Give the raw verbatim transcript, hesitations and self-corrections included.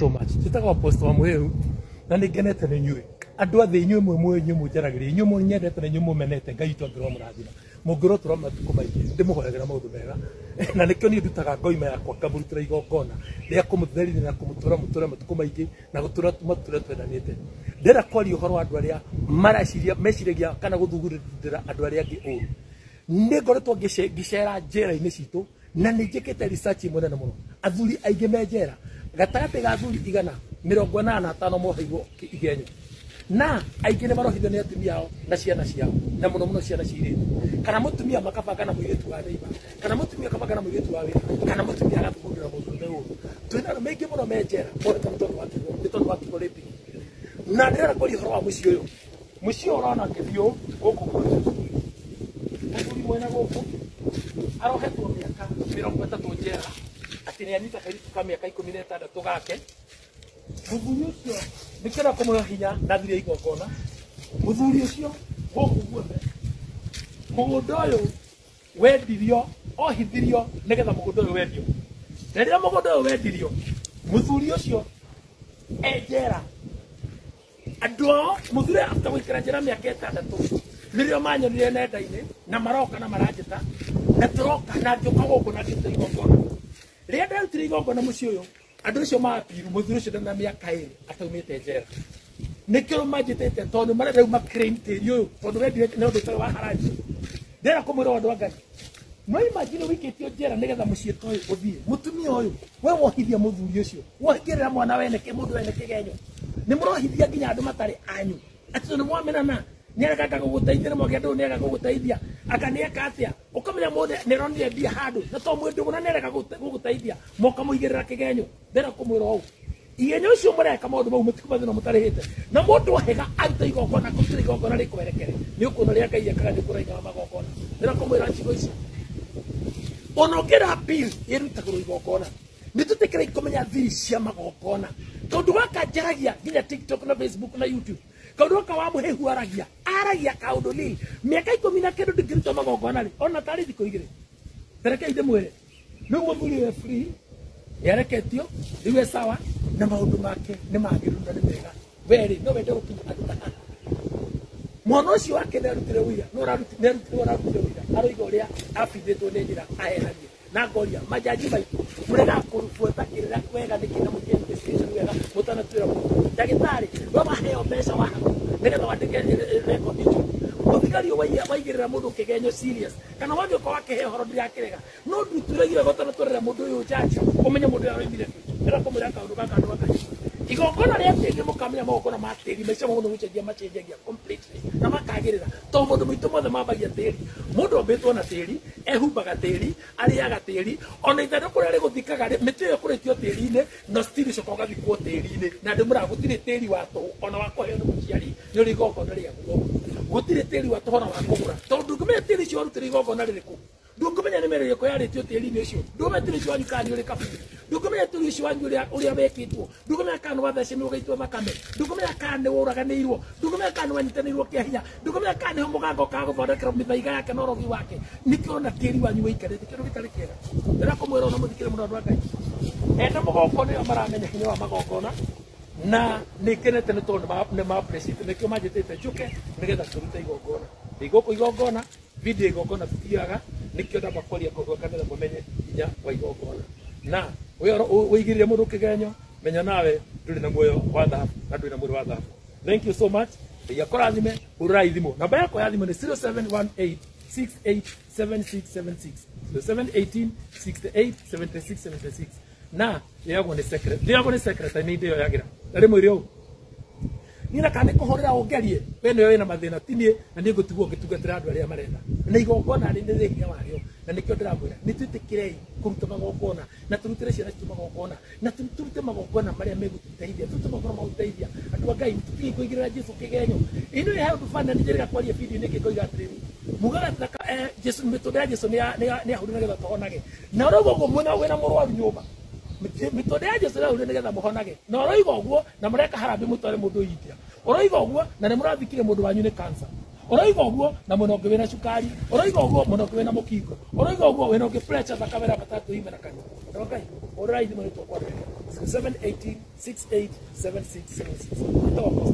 so much. Tutaga apostle wa muhehu na ningenete ni nyue. Andu athe inyue mwe mwe inyue mujaragire inyue mu nyendete na inyue mu menete ngai tu ngiro murathima. Mungiro turo matuko maingi ndimuhoragera maundu mega. Na nikyo ni ndutaga ngoima yakwa kamurutira igongona. Ria kumutherithia na kumutura mutura matuko maingi na gutura tumatura twendanite. Ndera kwari uhoro andu aria maraciria meciragia kana guthugurira andu aria angi uru. Nĩ ngoretwo ngĩcera njera-inĩ citũ na nĩ njĩkĩte research mũnene mũno. Athuri aingĩ me njera gatagatĩ ga athuri igana mĩrongo ĩnana na atano moheirwo igenyo, na aingĩ nĩ marohithio nĩ atumia ao na ciana ciao, na mũno mũno ciana ciirĩtu. Kana mũtumia makabanga na mũirĩtu wa neighbor, kana mũtumia akabanga na mũirĩtu wa wĩra, kana mũtumia agathugundĩra mũndũ ũyũ. Twĩna maingĩ mũno me njera moretwo nĩ tondũ wa kĩgo nĩ tondũ wa kĩgo rĩpi. Na ndĩrenda kũria ũhoro wa mũciĩ ũyũ. Mũciĩ ũyũ ũrona ngĩthiũ gũkũ gwitũ mũthuri mwena gũkũ arohetwo mĩaka mĩrongo ĩtatũ njera atĩ nĩ anyita kairĩtu ka mĩaka ikũmi na ĩtandatũ gake. Mũthuri ũcio nĩkĩenda kũmũhe hinya ndathire igongona. Mũthuri ũcio gũkũ guothe mũgũnda ũyũ wendirio ohithirio nĩgetha mũgũnda ũyũ wendio. Na rĩrĩa mũgũnda ũyũ wendirio mũthuri ũcio enjera andũ ao mũthuri after gũikara njera mĩaka ĩtandatũ nĩrĩo manyonire nenda-inĩ na maroka na maranjĩta na tũroka na ngĩũka gũkũ na ngĩruta igongona. Rĩrĩa ndarutire igongona mũciĩ ũyũ andũ acio maapiru mũthuri ũcio ndarĩ na mĩaka ĩrĩ ataumĩte njera. Nĩkĩo manjĩtĩte tondũ marenda rĩu maclaim tĩri ũyũ tondũ wendire nĩ ũndũ ũtarĩ wa harambee. Ndĩrenda kũmwĩra andũ a Ngai, no imagine wĩikĩtio njera nĩgetha mũciĩ ta ũyũ ũthiĩ. Mũtumia ũyũ we wohithia mũthuri ũcio wohingĩrĩra mwana wene mũndũ wene kĩgenyo, nĩ mũrohithia nginya andũ matarĩ anyu atĩ nĩ mwamenana nĩareka gũgũteithia mwagia ndũ nĩareka gũgũteithia akanieka atĩa ũkamenya mũndũ nĩronire ndia handũ na to mwĩndũ na nĩareka gũgũteithia moka mũigĩrĩra kĩgenyo. Ndĩrenda kũmwĩra ũũ igenyo ũcio mũreka maũndũ mau mũtikumathĩ na mũtarĩhĩte na mũndũ hega aruta igongona kũrutĩra igongona rĩkwerekere nĩ ũkuona rĩa Ngai ekaga nĩkũraiga magongona. Ndĩrenda kũmwĩra njigo ici ona ũngĩra bill ĩrutagĩrwo igongona nĩ tũtĩkĩra ikũmenya thiri cia magongona tondũ gaka njaragia nginya TikTok na Facebook na YouTube. Kaundu gaka wa mũhehu aragia aragia kaundu nini mĩaka ikũmi na kĩndũ ndingĩruta magongona rĩ ona tarĩ thikũ igĩrĩ. Tereke ndĩmwĩre rĩu mũthuri we free yareketio rĩu e sawa na maũndũ make nĩ magĩrĩru na nĩ mega. Weri no wende gũkinya andũ ta aya mwana ũcio wake nĩ arutire wĩra no arutire wĩra aroiga ũrĩa abithĩtwo nĩ njĩra ahenagie na ngoria majaji maitũ mũrega kũbuata kĩrĩra wega nĩkĩna mũkĩra investigation wega mũtanatuĩra mũndũ ndagĩtarĩ we waheo mbeca wahagwo nĩgetha wandĩke record icio. Mũthigari waigĩrĩra mũndũ kĩgenyo serious kana wagĩũka wakĩhe ũhoro ndĩrakĩrega no ndutũragire gũtanatwarĩra mũndũ ũyũ jaji ũmenye mũndũ ũyũ aroimire ndĩra kũmwĩra kaũndũ gaka andũ aka igongona rĩa tĩri mũkamenya magongona ma tĩri maica mũndũ gũcenjia macenjagia completely na makagĩrĩra tondũ mũndũ maitũ mothe mambagia tĩri. Mũndũ ombĩtwo na tĩri ehumbaga tĩri arĩaga tĩri ona ithandũkũ rĩrĩa rĩgũthikaga mĩtĩ ĩyo ĩkũrĩtio tĩri-inĩ na still icoka ũgathikwo tĩri-inĩ na ndĩmũraga gũtirĩ tĩri wa tũhũ ona wa kũheo nĩ mũciari nĩ ũrĩ igongona rĩaguo. Gũtirĩ tĩri wa tũhũ na wa kũgũra tondũ ndũngĩmenya tĩri ũcio warutĩra igongona rĩrĩkũ. Ndũngĩmenya nĩ mĩrĩ ĩrĩkũ yarĩtio tĩri-inĩ ũcio. Ndũngĩmenya tĩri ũcio wanyu kana nĩ ũrĩ kaburi. Ndũngĩmenya tĩri ũcio wanyu ũrĩa wekĩtwo. Ndũngĩmenya kana nĩ wathece nĩ ũgaitwo thakame. Ndũngĩmenya kana nĩ ũraganĩirwo. Ndũngĩmenya kana nĩ wanyitanĩirwo kĩa hinya. Ndũngĩmenya kana nĩho mũgambo ka gũthondekera mĩthaiga yake na ũrogi wake. Nĩkĩo na tĩri wanyu wĩikarĩte kĩndũ gĩtarĩ kĩega. Ndĩrenda kũmwĩra ona mũthikĩre mũno andũ a Ngai, enda magongona nĩo maramenya hinya wa magongona na nĩkenete nĩ tondũ nĩ ma appreciate nĩkĩo manjĩtĩte njũke nĩgetha tũrute igongona. Igũkũ igongona video igongona tũtiaga nĩkĩo ndamba kwaria kaũndũ gaka nĩgetha mũmenye hinya wa igongona. Na wĩigĩrĩre mũndũ kĩgenyo menya nawe ndũrĩ na muoyo wa thahabu na ndũrĩ na mwĩrĩ wa thahabu. Thank you so much. Ngai akũrathime ũrai thimũ. Namba yakwa ya thimũ nĩ zero seven one eight six eight seven six seven six zero seven one eight six eight seven six seven six na yagwo nĩ secret yagwo nĩ secret nĩ ndio yagira na rĩmwe rĩo nina kana kũhorera ongerie we nĩwe wĩna mathĩna tinie na nĩ ngũtigwo ngĩtungatĩra andũ arĩa marenda na igongona nĩ nĩ hinya warĩo na nĩkĩo ndĩramwĩra nĩ twĩtĩkĩrei kũruta magongona na tũrutĩre ciana citũ magongona na tũrute magongona marĩa megũtũteithia tũrute magongona magũteithia andũ a Ngai tũtige kũigĩrĩra Jesũ kĩgenyo. Ĩno nĩ handũ bana nĩnjĩrĩga kwaria video nĩkĩ ngoiga atĩrĩrĩ mugaga taka Jesũ mĩtũnda ya Jesũ nĩ ahũrire nĩgetha tũhonage na ũrauga ũguo mwena wĩna mũrwaru nyũmba mĩtũnda ya Jesũ nĩahũrire nĩgetha mũhonage na ũrauga ũguo na mũreka harambĩ mũtware mũndũ India. Ũrauga ũguo na nĩ mũrathikire mũndũ wanyu nĩ cancer. Ũrauga ũguo na mũno ũngĩ wĩna cukari. Ũrauga ũguo mũno ũngĩ wĩna mũkingo. Ũrauga ũguo wĩna ũngĩ pressure thakame na batatu ime na kanua. Okay, all right, the money to quarter. seven one eight six eight seven six seven six.